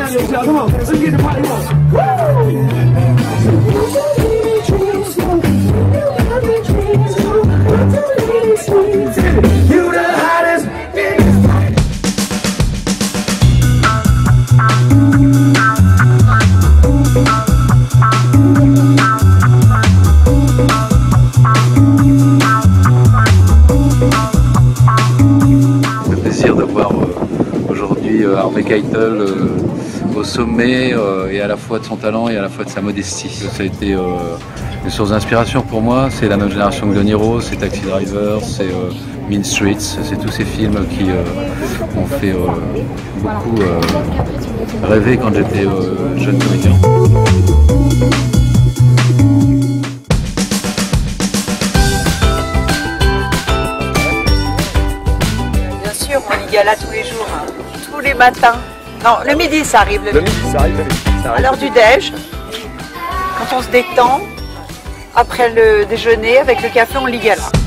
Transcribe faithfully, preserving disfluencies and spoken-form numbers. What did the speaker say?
Daniels, y'all. Come on, let's get the party on. You the hottest in this party. Le plaisir de voir euh, aujourd'hui euh, Harvey Keitel euh, au sommet euh, et à la fois de son talent et à la fois de sa modestie. Ça a été euh, une source d'inspiration pour moi. C'est la même génération que De Niro, c'est Taxi Driver, c'est euh, Mean Streets, c'est tous ces films qui euh, m'ont fait euh, beaucoup euh, rêver quand j'étais euh, jeune comédien. Bien sûr, on y gala tous les jours, hein. Tous les matins. Non, le midi ça arrive. Le, Le midi, ça arrive, le midi. Ça À arrive. l'heure du déj, quand on se détend, après le déjeuner, avec le café, on y gala.